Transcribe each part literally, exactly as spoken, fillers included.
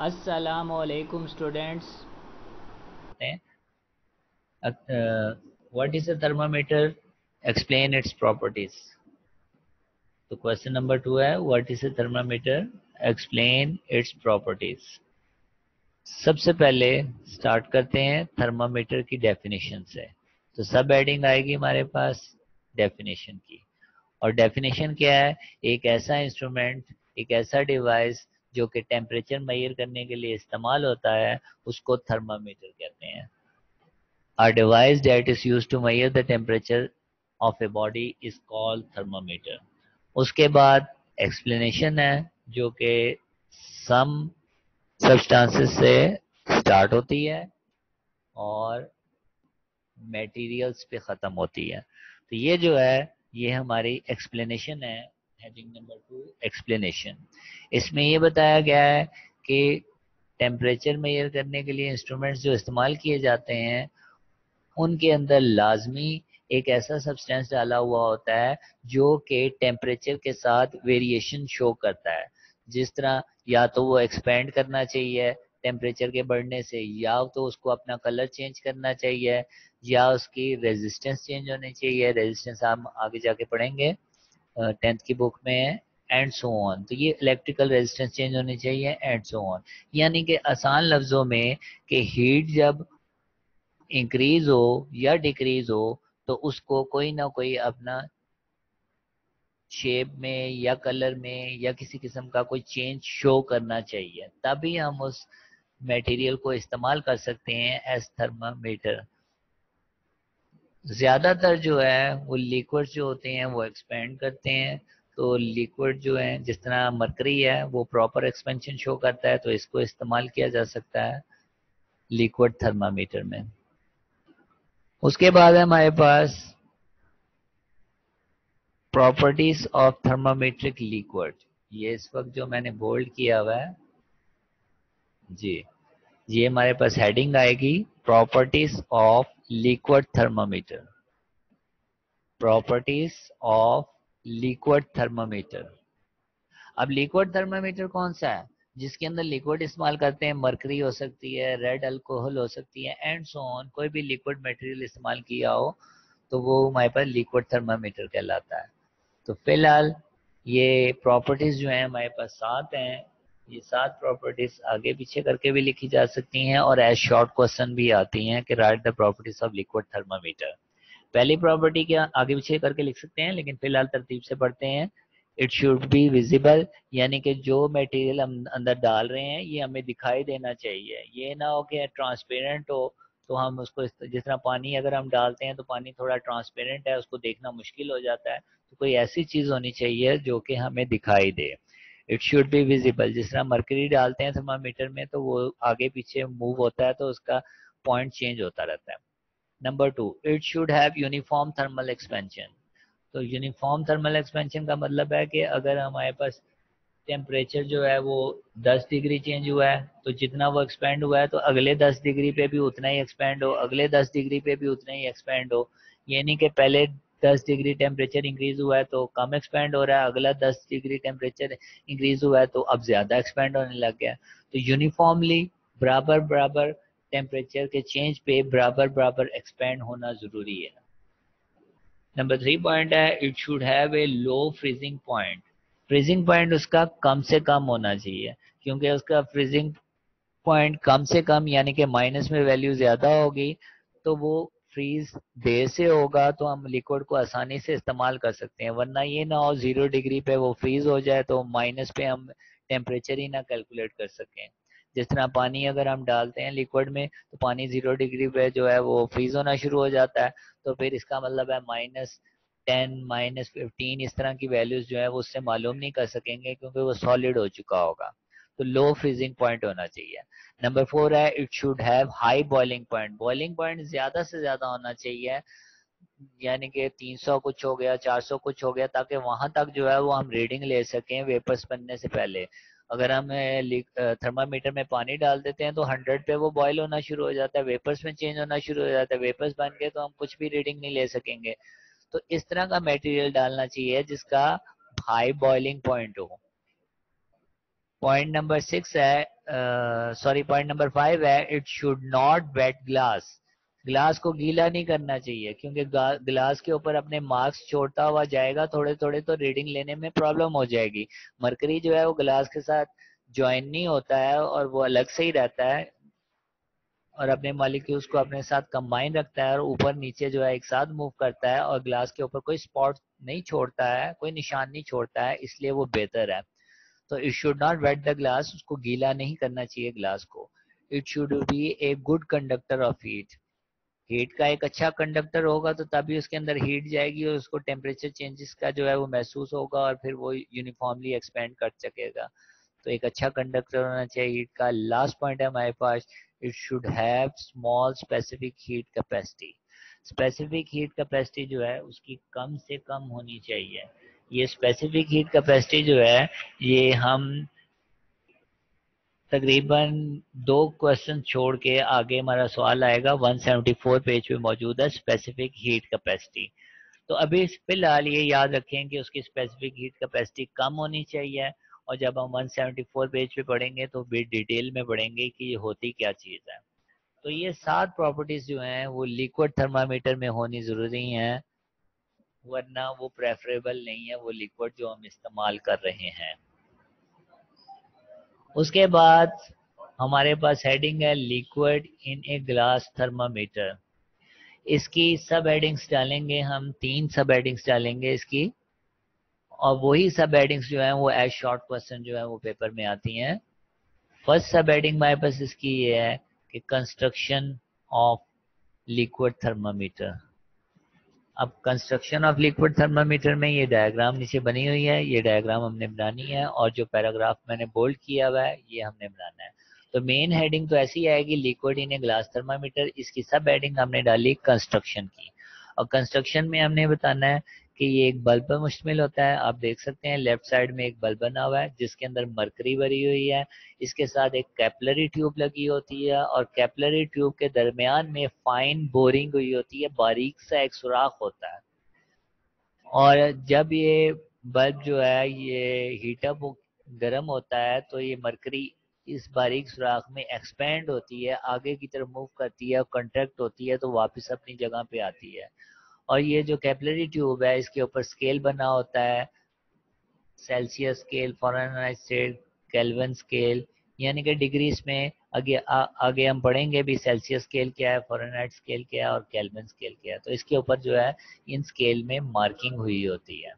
अस्सलामुअलैकुम students. What is a thermometer, explain its properties. तो question number two है what is a thermometer, explain its properties. सबसे पहले start करते हैं थर्मामीटर की डेफिनेशन से। तो सब हेडिंग आएगी हमारे पास डेफिनेशन की। और डेफिनेशन क्या है? एक ऐसा इंस्ट्रूमेंट, एक ऐसा डिवाइस जो कि टेम्परेचर मेजर करने के लिए इस्तेमाल होता है, उसको थर्मामीटर कहते हैं। A device that is used to measure the temperature of a body is called thermometer. उसके बाद एक्सप्लेनेशन है जो कि सम सब्सटेंसेस से स्टार्ट होती है और मटेरियल्स पे ख़त्म होती है। तो ये जो है ये हमारी एक्सप्लेनेशन है। Heading number two, explanation. इसमें ये बताया गया है कि टेम्परेचर मेजर करने के लिए इंस्ट्रूमेंट्स जो इस्तेमाल किए जाते हैं उनके अंदर लाजमी एक ऐसा सब्सटेंस डाला हुआ होता है जो कि टेम्परेचर के साथ वेरिएशन शो करता है। जिस तरह या तो वो एक्सपेंड करना चाहिए टेम्परेचर के बढ़ने से, या तो उसको अपना कलर चेंज करना चाहिए, या उसकी रेजिस्टेंस चेंज होनी चाहिए। रेजिस्टेंस हम आगे जाके पढ़ेंगे, टेंथ की बुक में है, एंड सो ऑन। तो ये इलेक्ट्रिकल रेजिस्टेंस चेंज होनी चाहिए एंड सो ऑन। यानी कि आसान लफ्जों में कि हीट जब इंक्रीज हो या डिक्रीज हो तो उसको कोई ना कोई अपना शेप में या कलर में या किसी किस्म का कोई चेंज शो करना चाहिए, तभी हम उस मटेरियल को इस्तेमाल कर सकते हैं एज थर्मामीटर। ज्यादातर जो है वो लिक्विड जो होते हैं वो एक्सपेंड करते हैं। तो लिक्विड जो है जिस तरह मरकरी है वो प्रॉपर एक्सपेंशन शो करता है, तो इसको इस्तेमाल किया जा सकता है लिक्विड थर्मामीटर में। उसके बाद है हमारे पास प्रॉपर्टीज ऑफ थर्मामेट्रिक लिक्विड। ये इस वक्त जो मैंने बोल्ड किया हुआ है जी, ये हमारे पास हेडिंग आएगी properties of liquid thermometer. Properties of liquid thermometer. अब लिक्विड थर्मामीटर कौन सा है? जिसके अंदर लिक्विड इस्तेमाल करते हैं, मरकरी हो सकती है, रेड अल्कोहल हो सकती है, एंड सो ऑन। कोई भी लिक्विड मटेरियल इस्तेमाल किया हो तो वो हमारे पास लिक्विड थर्मामीटर कहलाता है। तो फिलहाल ये प्रॉपर्टीज जो है हमारे पास सात हैं। ये सात प्रॉपर्टीज आगे पीछे करके भी लिखी जा सकती हैं और एज शॉर्ट क्वेश्चन भी आती हैं कि write the properties of liquid thermometer. पहली प्रॉपर्टी क्या आगे पीछे करके लिख सकते हैं, लेकिन फिलहाल तरतीब से पढ़ते हैं। इट शुड बी विजिबल, यानी कि जो मटेरियल हम अंदर डाल रहे हैं ये हमें दिखाई देना चाहिए। ये ना हो कि ट्रांसपेरेंट हो तो हम उसको, जिस तरह पानी अगर हम डालते हैं तो पानी थोड़ा ट्रांसपेरेंट है, उसको देखना मुश्किल हो जाता है। तो कोई ऐसी चीज होनी चाहिए जो कि हमें दिखाई दे। It should be visible. जिस तरह मरकरी डालते हैं थर्मामीटर में तो वो आगे पीछे मूव होता है तो उसका पॉइंट चेंज होता रहता है। Number two, it should have uniform thermal expansion. तो यूनिफॉर्म थर्मल एक्सपेंशन का मतलब है कि अगर हमारे पास टेम्परेचर जो है वो दस डिग्री चेंज हुआ है तो जितना वो एक्सपेंड हुआ है तो अगले दस डिग्री पे भी उतना ही एक्सपेंड हो, अगले दस डिग्री पे भी उतना ही एक्सपेंड हो। ये नहीं कि पहले दस डिग्री टेम्परेचर इंक्रीज हुआ है तो कम एक्सपेंड हो रहा है, अगला दस डिग्री टेम्परेचर इंक्रीज हुआ है तो अब ज्यादा एक्सपेंड होने लग गया। तो यूनिफॉर्मली बराबर बराबर टेम्परेचर के चेंज पे बराबर बराबर एक्सपेंड होना जरूरी है। नंबर थ्री पॉइंट है it should have a low freezing point. Freezing point उसका कम से कम होना चाहिए, क्योंकि उसका फ्रीजिंग पॉइंट कम से कम यानी कि माइनस में वैल्यू ज्यादा होगी तो वो फ्रीज देर से होगा तो हम लिक्विड को आसानी से इस्तेमाल कर सकते हैं। वरना ये ना हो जीरो डिग्री पे वो फ्रीज हो जाए तो माइनस पे हम टेम्परेचर ही ना कैलकुलेट कर सकें। जिस तरह पानी अगर हम डालते हैं लिक्विड में तो पानी जीरो डिग्री पे जो है वो फ्रीज होना शुरू हो जाता है, तो फिर इसका मतलब है माइनस टेन माइनस फिफ्टीन इस तरह की वैल्यूज जो है वो उससे मालूम नहीं कर सकेंगे क्योंकि वो सॉलिड हो चुका होगा। तो लो फ्रीजिंग पॉइंट होना चाहिए। नंबर फोर है it should have high boiling point. Boiling point ज्यादा से ज्यादा होना चाहिए, यानी कि तीन सौ कुछ हो गया, चार सौ कुछ हो गया, ताकि वहां तक जो है वो हम रीडिंग ले सकें वेपर्स बनने से पहले। अगर हम थर्मामीटर में पानी डाल देते हैं तो हंड्रेड पे वो बॉयल होना शुरू हो जाता है, वेपर्स में चेंज होना शुरू हो जाता है, वेपर्स बन गए तो हम कुछ भी रीडिंग नहीं ले सकेंगे। तो इस तरह का मटेरियल डालना चाहिए जिसका हाई बॉइलिंग पॉइंट हो। पॉइंट नंबर सिक्स है सॉरी पॉइंट नंबर फाइव है, it should not wet glass. Glass को गीला नहीं करना चाहिए, क्योंकि ग्लास के ऊपर अपने मार्क्स छोड़ता हुआ जाएगा थोड़े थोड़े, तो रीडिंग लेने में प्रॉब्लम हो जाएगी। मरकरी जो है वो ग्लास के साथ ज्वाइन नहीं होता है और वो अलग से ही रहता है और अपने मॉलिक्यूल्स को अपने साथ कंबाइन रखता है और ऊपर नीचे जो है एक साथ मूव करता है और ग्लास के ऊपर कोई स्पॉट नहीं छोड़ता है, कोई निशान नहीं छोड़ता है, इसलिए वो बेहतर है। तो it should not wet the glass, उसको गीला नहीं करना चाहिए ग्लास को। It should be a good conductor of heat. Heat का एक अच्छा कंडक्टर होगा तो तभी उसके अंदर हीट जाएगी और उसको टेम्परेचर चेंजेस का जो है वो महसूस होगा और फिर वो यूनिफॉर्मली एक्सपेंड कर सकेगा। तो एक अच्छा कंडक्टर होना चाहिए हीट का। लास्ट पॉइंट है हमारे पास, it should have small specific heat capacity. Specific heat capacity जो है उसकी कम से कम होनी चाहिए। ये स्पेसिफिक हीट कैपेसिटी जो है ये हम तकरीबन दो क्वेश्चन छोड़ के आगे हमारा सवाल आएगा, एक सौ चौहत्तर पेज पे मौजूद है स्पेसिफिक हीट कैपेसिटी। तो अभी फिलहाल ये याद रखें कि उसकी स्पेसिफिक हीट कैपेसिटी कम होनी चाहिए और जब हम एक सौ चौहत्तर पेज पे पढ़ेंगे तो भी डिटेल में पढ़ेंगे कि ये होती क्या चीज़ है। तो ये सात प्रॉपर्टीज जो हैं वो लिक्विड थर्मामीटर में होनी ज़रूरी हैं, वरना वो प्रेफरेबल नहीं है वो लिक्विड जो हम इस्तेमाल कर रहे हैं। उसके बाद हमारे पास हेडिंग है liquid in a glass thermometer. इसकी सब हेडिंग्स डालेंगे हम, तीन सब हेडिंग्स डालेंगे इसकी, और वही सब हेडिंग्स जो है वो एज शॉर्ट क्वेश्चन जो है वो पेपर में आती हैं। फर्स्ट सब हेडिंग हमारे पास इसकी ये है कि कंस्ट्रक्शन ऑफ लिक्विड थर्मामीटर। अब कंस्ट्रक्शन ऑफ लिक्विड थर्मामीटर में ये डायग्राम नीचे बनी हुई है, ये डायग्राम हमने बनानी है और जो पैराग्राफ मैंने बोल्ड किया हुआ है ये हमने बनाना है। तो मेन हेडिंग तो ऐसी आएगी liquid in a glass thermometer, इसकी सब हेडिंग हमने डाली कंस्ट्रक्शन की। और कंस्ट्रक्शन में हमने बताना है कि ये एक बल्ब पर मुश्तमिल होता है। आप देख सकते हैं लेफ्ट साइड में एक बल्ब बना हुआ है जिसके अंदर मरकरी भरी हुई है, इसके साथ एक कैपिलरी ट्यूब लगी होती है और कैपिलरी ट्यूब के दरमियान में फाइन बोरिंग हुई होती है, बारीक सा एक सुराख होता है। और जब ये बल्ब जो है ये हीटअप गर्म होता है तो ये मरकरी इस बारीक सुराख में एक्सपेंड होती है, आगे की तरफ मूव करती है, कंट्रैक्ट होती है तो वापस अपनी जगह पे आती है। और ये जो कैपिलरी ट्यूब है इसके ऊपर स्केल बना होता है, Celsius scale, Fahrenheit scale, Kelvin scale, यानी कि डिग्रीज में आगे आ, आगे हम पढ़ेंगे भी सेल्सियस स्केल क्या है, फ़ारेनहाइट स्केल क्या है और केल्विन स्केल क्या है। तो इसके ऊपर जो है इन स्केल में मार्किंग हुई होती है।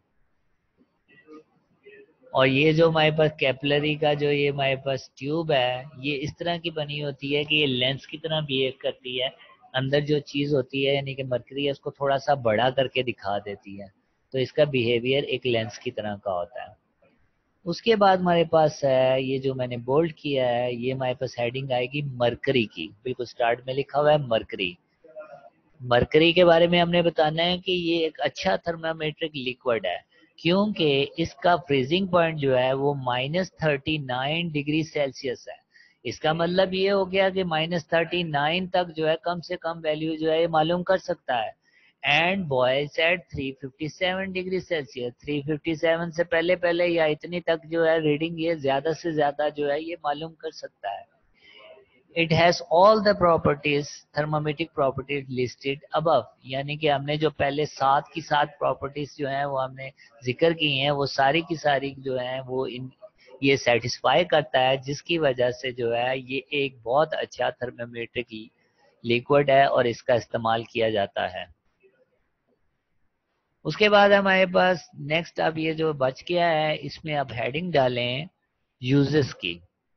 और ये जो हमारे पास कैपिलरी का जो ये हमारे पास ट्यूब है ये इस तरह की बनी होती है कि ये लेंस की तरह बिहेव करती है। अंदर जो चीज़ होती है यानी कि मरकरी है उसको थोड़ा सा बड़ा करके दिखा देती है, तो इसका बिहेवियर एक लेंस की तरह का होता है। उसके बाद हमारे पास है ये जो मैंने बोल्ड किया है, ये हमारे पास हेडिंग आएगी मरकरी की, बिल्कुल स्टार्ट में लिखा हुआ है मरकरी। मरकरी के बारे में हमने बताना है कि ये एक अच्छा थर्मामेट्रिक लिक्विड है, क्योंकि इसका फ्रीजिंग पॉइंट जो है वो minus thirty nine degree Celsius है। इसका मतलब ये हो गया कि माइनस थर्टी नाइन तक जो है कम से कम वैल्यू जो है ये मालूम कर सकता है। And boils at three fifty seven degree Celsius, three fifty seven से पहले पहले या इतनी तक जो है रीडिंग ये ज्यादा से ज्यादा जो है ये मालूम कर सकता है। It has all the properties thermometric properties listed above, यानी कि हमने जो पहले सात की सात प्रॉपर्टीज जो हैं वो हमने जिक्र की हैं वो सारी की सारी जो हैं वो इन ये सेटिस्फाई करता है, जिसकी वजह से जो है ये एक बहुत अच्छा थर्मामेट्रिक लिक्विड है और इसका इस्तेमाल किया जाता है। उसके बाद हमारे पास नेक्स्ट अब ये जो बच गया है इसमें अब हेडिंग डालें यूजेस की।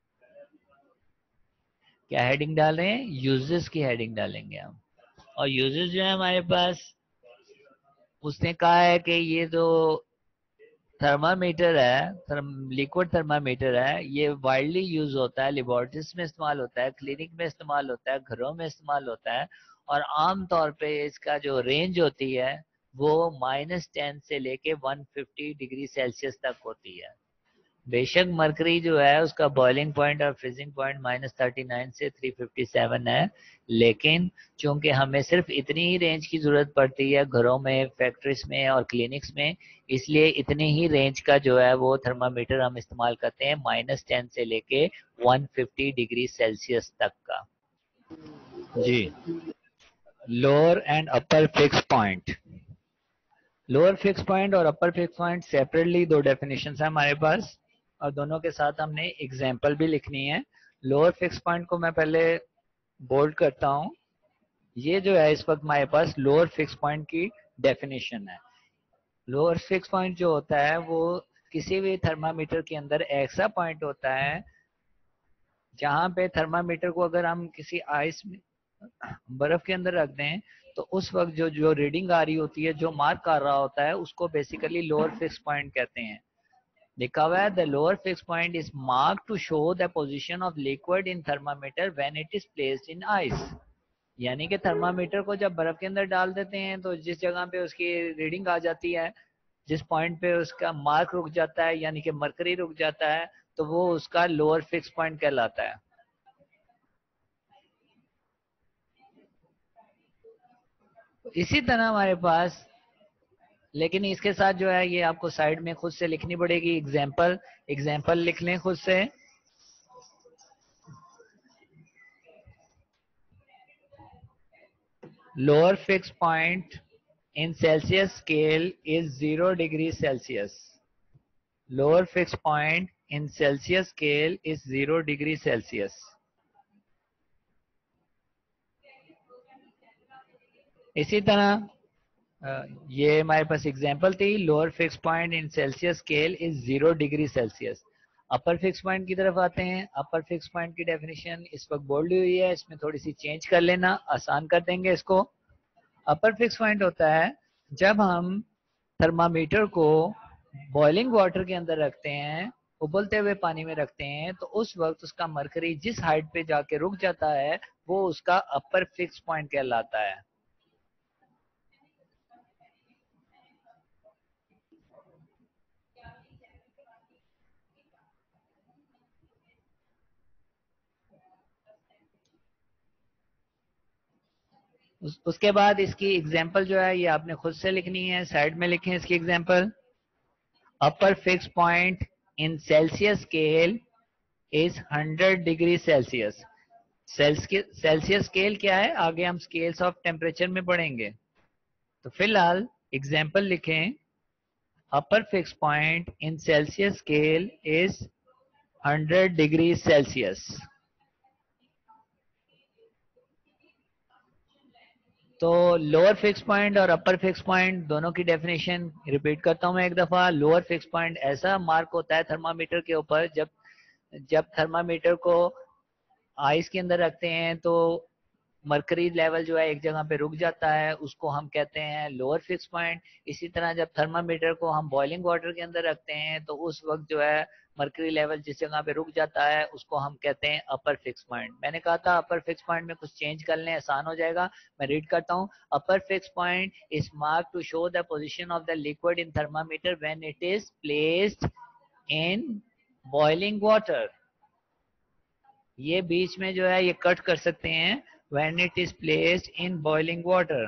क्या हेडिंग डाल रहे हैं? यूजेस की हेडिंग डालेंगे हम। और यूजेस जो है हमारे पास, उसने कहा है कि ये जो थर्मामीटर है, थर्म, लिक्विड थर्मामीटर है, ये वाइडली यूज होता है, लेबोरेटरीज में इस्तेमाल होता है, क्लिनिक में इस्तेमाल होता है, घरों में इस्तेमाल होता है। और आम तौर पे इसका जो रेंज होती है वो माइनस टेन से लेके वन फिफ्टी डिग्री सेल्सियस तक होती है। बेशक मरकरी जो है उसका बॉइलिंग पॉइंट और freezing point minus thirty nine से थ्री फिफ्टी सेवन है, लेकिन चूंकि हमें सिर्फ इतनी ही रेंज की जरूरत पड़ती है घरों में, फैक्ट्रीज में और क्लिनिक्स में, इसलिए इतनी ही रेंज का जो है वो थर्मामीटर हम इस्तेमाल करते हैं, माइनस टेन से लेके वन फिफ्टी डिग्री सेल्सियस तक का। जी, lower and upper fix point. Lower fix point और अपर फिक्स पॉइंट सेपरेटली दो डेफिनेशन है हमारे पास, और दोनों के साथ हमने एग्जाम्पल भी लिखनी है। लोअर फिक्स पॉइंट को मैं पहले बोल्ड करता हूं। ये जो है इस वक्त हमारे पास लोअर फिक्स पॉइंट की डेफिनेशन है। लोअर फिक्स पॉइंट जो होता है वो किसी भी थर्मामीटर के अंदर ऐसा पॉइंट होता है जहां पे थर्मामीटर को अगर हम किसी आइस में, बर्फ के अंदर रख दें, तो उस वक्त जो जो रीडिंग आ रही होती है, जो मार्क कर रहा होता है, उसको बेसिकली लोअर फिक्स पॉइंट कहते हैं। लिखा हुआ है the lower fix point is mark to show the position of liquid in thermometer when it is placed in ice. यानी कि थर्मामीटर को जब बर्फ के अंदर डाल देते हैं तो जिस जगह पे उसकी रीडिंग आ जाती है, जिस पॉइंट पे उसका मार्क रुक जाता है, यानी कि मरकरी रुक जाता है, तो वो उसका लोअर फिक्स पॉइंट कहलाता है। इसी तरह हमारे पास, लेकिन इसके साथ जो है ये आपको साइड में खुद से लिखनी पड़ेगी एग्जाम्पल। एग्जाम्पल लिख लें खुद से। Lower fix point in Celsius scale is zero degree Celsius. Lower fixed point in Celsius scale is zero degree Celsius. इसी तरह ये हमारे पास एग्जांपल थी, lower fix point in Celsius scale is zero degree Celsius. Upper fix point की तरफ आते हैं। अपर फिक्स पॉइंट की डेफिनेशन इस वक्त बोल्ड हुई है, इसमें थोड़ी सी चेंज कर लेना, आसान कर देंगे इसको। अपर फिक्स पॉइंट होता है जब हम थर्मामीटर को बॉइलिंग वाटर के अंदर रखते हैं, उबलते हुए पानी में रखते हैं, तो उस वक्त उसका मरकरी जिस हाइट पे जाके रुक जाता है वो उसका अपर फिक्स पॉइंट कहलाता है। उस, उसके बाद इसकी एग्जांपल जो है ये आपने खुद से लिखनी है, साइड में लिखें इसकी example. Upper fix point in Celsius scale is hundred degree Celsius. Celsius scale क्या है, आगे हम स्केल्स ऑफ टेम्परेचर में पढ़ेंगे। तो फिलहाल एग्जांपल लिखें, upper fix point in Celsius scale is hundred degree Celsius. तो लोअर फिक्स पॉइंट और अपर फिक्स पॉइंट दोनों की डेफिनेशन रिपीट करता हूं मैं एक दफा। लोअर फिक्स पॉइंट ऐसा मार्क होता है थर्मामीटर के ऊपर जब जब थर्मामीटर को आइस के अंदर रखते हैं तो मरकरी लेवल जो है एक जगह पे रुक जाता है, उसको हम कहते हैं लोअर फिक्स पॉइंट। इसी तरह जब थर्मामीटर को हम बॉइलिंग वाटर के अंदर रखते हैं तो उस वक्त जो है मरकरी लेवल जिस जगह पे रुक जाता है उसको हम कहते हैं अपर फिक्स पॉइंट। मैंने कहा था अपर फिक्स पॉइंट में कुछ चेंज कर लें, आसान हो जाएगा। मैं रीड करता हूँ। Upper fix point is mark to show the position of the liquid in thermometer when it is placed in boiling water. ये बीच में जो है ये कट कर सकते हैं, when it is placed in boiling water।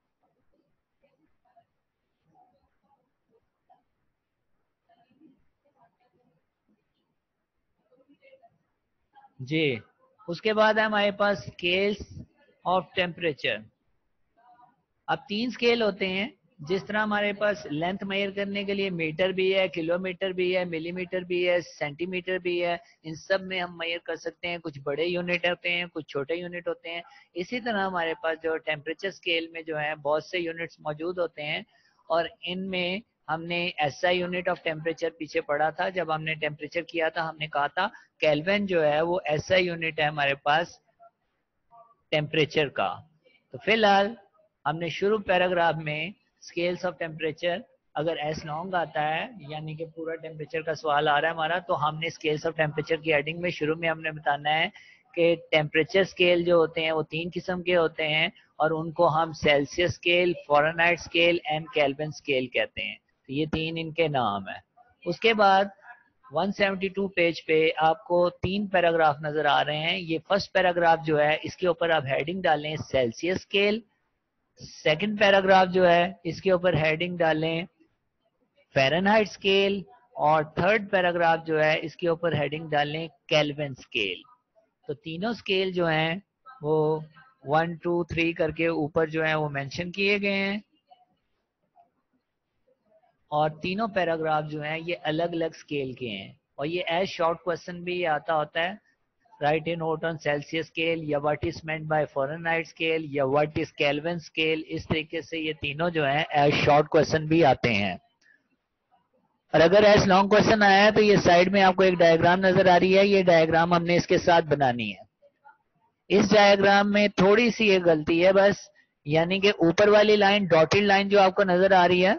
जी, उसके बाद है हमारे पास स्केल्स ऑफ टेम्परेचर। अब तीन स्केल होते हैं। जिस तरह हमारे पास लेंथ मेजर करने के लिए मीटर भी है, किलोमीटर भी है, मिलीमीटर भी है, सेंटीमीटर भी है, इन सब में हम मेजर कर सकते हैं। कुछ बड़े यूनिट होते हैं, कुछ छोटे यूनिट होते हैं। इसी तरह हमारे पास जो टेम्परेचर स्केल में जो है बहुत से यूनिट्स मौजूद होते हैं, और इनमें हमने एसआई यूनिट ऑफ टेम्परेचर पीछे पढ़ा था। जब हमने टेम्परेचर किया था हमने कहा था केल्विन जो है वो एसआई यूनिट है हमारे पास टेम्परेचर का। तो फिलहाल हमने शुरू पैराग्राफ में स्केल्स ऑफ टेम्परेचर, अगर एस लॉन्ग आता है यानी कि पूरा टेम्परेचर का सवाल आ रहा है हमारा, तो हमने स्केल्स ऑफ टेम्परेचर की हेडिंग में शुरू में हमने बताना है कि टेम्परेचर स्केल जो होते हैं वो तीन किस्म के होते हैं, और उनको हम Celsius scale, Fahrenheit scale and Kelvin scale कहते हैं। तो ये तीन इनके नाम है। उसके बाद वन सेवेंटी टू पेज पे आपको तीन पैराग्राफ नजर आ रहे हैं। ये फर्स्ट पैराग्राफ जो है इसके ऊपर आप हेडिंग डालें सेल्सियस स्केल, सेकंड पैराग्राफ जो है इसके ऊपर हेडिंग डालें फ़ारेनहाइट स्केल, और थर्ड पैराग्राफ जो है इसके ऊपर हेडिंग डालें केल्विन स्केल। तो तीनों स्केल जो हैं वो वन टू थ्री करके ऊपर जो है वो मेंशन किए गए हैं, और तीनों पैराग्राफ जो हैं ये अलग अलग स्केल के हैं। और ये एज शॉर्ट क्वेश्चन भी आता होता है, write a note on Celsius scale, या what is meant by Fahrenheit scale, या व्हाट इज केल्विन स्केल। इस तरीके से ये तीनों जो हैं एज शॉर्ट क्वेश्चन भी आते हैं। और अगर एज लॉन्ग क्वेश्चन आया है तो ये साइड में आपको एक डायग्राम नजर आ रही है, ये डायग्राम हमने इसके साथ बनानी है। इस डायग्राम में थोड़ी सी एक गलती है बस, यानी कि ऊपर वाली लाइन डॉटेड लाइन जो आपको नजर आ रही है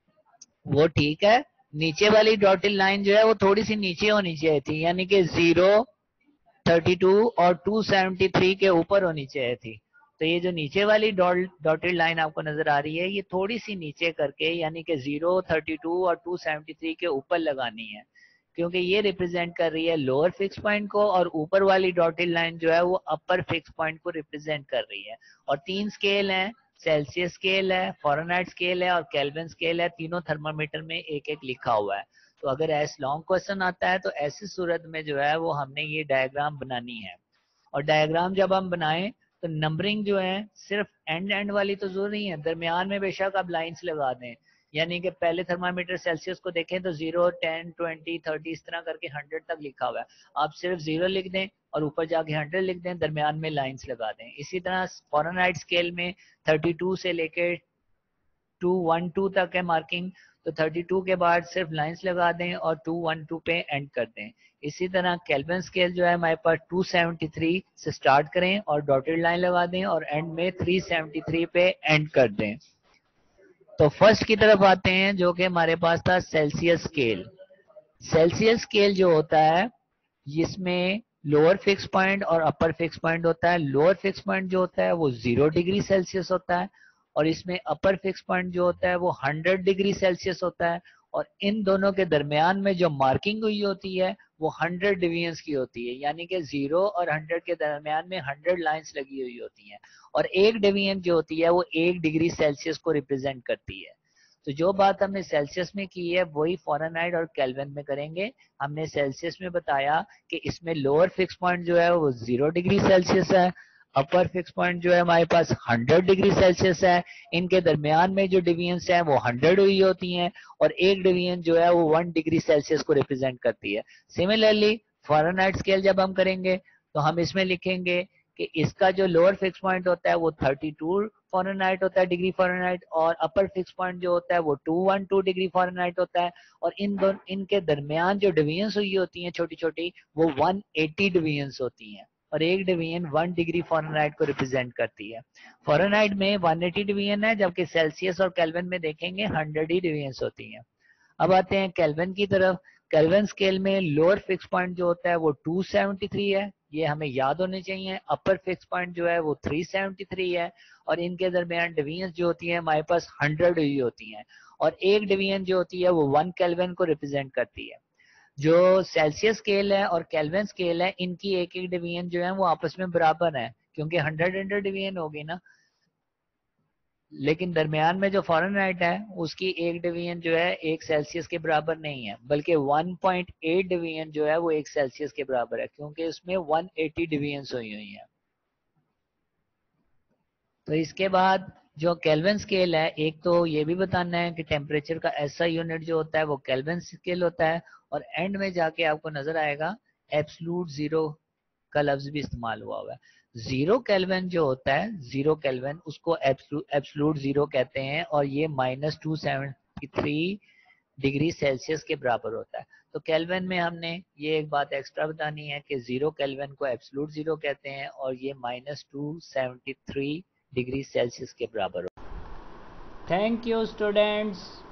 वो ठीक है, नीचे वाली डॉटेड लाइन जो है वो थोड़ी सी नीचे होनी चाहिए थी, यानी कि जीरो, थर्टी टू और टू सेवेंटी थ्री के ऊपर होनी चाहिए थी। तो ये जो नीचे वाली डॉटेड लाइन आपको नजर आ रही है ये थोड़ी सी नीचे करके, यानी कि जीरो, थर्टी टू और टू सेवेंटी थ्री के ऊपर लगानी है, क्योंकि ये रिप्रेजेंट कर रही है लोअर फिक्स पॉइंट को, और ऊपर वाली डॉटेड लाइन जो है वो अपर फिक्स पॉइंट को रिप्रेजेंट कर रही है। और तीन स्केल हैं, सेल्सियस स्केल है, फ़ारेनहाइट स्केल है और केल्विन स्केल है। तीनों थर्मामीटर में एक एक लिखा हुआ है। तो अगर ऐस लॉन्ग क्वेश्चन आता है तो ऐसी सूरत में जो है वो हमने ये डायग्राम बनानी है। और डायग्राम जब हम बनाएं तो नंबरिंग जो है सिर्फ एंड एंड वाली तो जरूरी नहीं है, दरमियान में बेशक आप लाइंस लगा दें, यानी कि पहले थर्मामीटर सेल्सियस को देखें तो जीरो, टेन, ट्वेंटी, थर्टी इस तरह करके हंड्रेड तक लिखा हुआ है, आप सिर्फ जीरो लिख दें और ऊपर जाके हंड्रेड लिख दें, दरमियान में लाइंस लगा दें। इसी तरह फ़ारेनहाइट स्केल में थर्टी टू से लेके टू वन टू तक है मार्किंग, तो थर्टी टू के बाद सिर्फ लाइंस लगा दें और टू वन टू पे एंड कर दें। इसी तरह केल्विन स्केल जो है हमारे पास टू सेवेंटी थ्री से स्टार्ट करें और डॉटेड लाइन लगा दें और एंड में थ्री सेवेंटी थ्री पे एंड कर दें। तो फर्स्ट की तरफ आते हैं जो कि हमारे पास था सेल्सियस स्केल। सेल्सियस स्केल जो होता है जिसमें लोअर फिक्स पॉइंट और अपर फिक्स पॉइंट होता है। लोअर फिक्स पॉइंट जो होता है वो जीरो डिग्री सेल्सियस होता है और इसमें अपर फिक्स पॉइंट जो होता है वो हंड्रेड डिग्री सेल्सियस होता है, और इन दोनों के दरमियान में जो मार्किंग हुई होती है वो हंड्रेड डिवीजन्स की होती है, यानी कि जीरो और हंड्रेड के दरमियान में हंड्रेड लाइंस लगी हुई होती हैं, और एक डिवीजन जो होती है वो एक डिग्री सेल्सियस को रिप्रेजेंट करती है। तो जो बात हमने सेल्सियस में की है वही फ़ारेनहाइट और केल्विन में करेंगे। हमने सेल्सियस में बताया कि इसमें लोअर फिक्स पॉइंट जो है वो जीरो डिग्री सेल्सियस है, अपर फिक्स पॉइंट जो है हमारे पास हंड्रेड डिग्री सेल्सियस है, इनके दरमियान में जो डिवीजन्स हैं वो हंड्रेड हुई होती हैं, और एक डिवीजन जो है वो वन डिग्री सेल्सियस को रिप्रेजेंट करती है। सिमिलरली फ़ारेनहाइट स्केल जब हम करेंगे तो हम इसमें लिखेंगे कि इसका जो लोअर फिक्स पॉइंट होता है वो थर्टी टू फ़ारेनहाइट होता है, डिग्री फ़ारेनहाइट, और अपर फिक्स पॉइंट जो होता है वो two one two degree Fahrenheit होता है, और इन दोनों इनके दरमियान जो डिवीजन्स हुई होती हैं छोटी छोटी वो वन एटी डिवीजन्स होती हैं, और एक डिवीजन वन डिग्री फ़ारेनहाइट को रिप्रेजेंट करती है। फ़ारेनहाइट में वन एटी डिवीजन है, जबकि सेल्सियस और केल्विन में देखेंगे हंड्रेड ही डिवीजन्स होती हैं। अब आते हैं केल्विन की तरफ। केल्विन स्केल में लोअर फिक्स पॉइंट जो होता है वो टू सेवेंटी थ्री है, ये हमें याद होने चाहिए। अपर फिक्स पॉइंट जो है वो थ्री सेवेंटी थ्री है, और इनके दरमियान डिवीजन जो होती है हमारे पास हंड्रेड हुई होती हैं, और एक डिवीजन जो होती है वो वन केल्विन को रिप्रेजेंट करती है। जो सेल्सियस स्केल है और केल्विन स्केल है इनकी एक एक डिवीजन जो है वो आपस में बराबर है, क्योंकि हंड्रेड हंड्रेड डिवीजन होगी ना, लेकिन दरमियान में जो फ़ारेनहाइट है उसकी एक डिवीजन जो है एक सेल्सियस के बराबर नहीं है, बल्कि वन पॉइंट एट डिवीजन जो है वो एक सेल्सियस के बराबर है, क्योंकि उसमें वन एटी डिवीजन्स हुई हुई हैं। तो इसके बाद जो केल्विन स्केल है, एक तो ये भी बताना है कि टेम्परेचर का ऐसा यूनिट जो होता है वो केल्विन स्केल होता है, और एंड में जाके आपको नजर आएगा एब्सलूट जीरो का लफ्ज भी इस्तेमाल हुआ हुआ है। जीरो केल्विन जो होता है, जीरो केल्विन उसको एब्सलूट जीरो कहते हैं, और ये minus two seventy three degree Celsius के बराबर होता है। तो केल्विन में हमने ये एक बात एक्स्ट्रा बतानी है कि जीरो केल्विन को एब्सलूट जीरो कहते हैं, और ये minus two seventy three degree Celsius के बराबर होता है। Thank you students.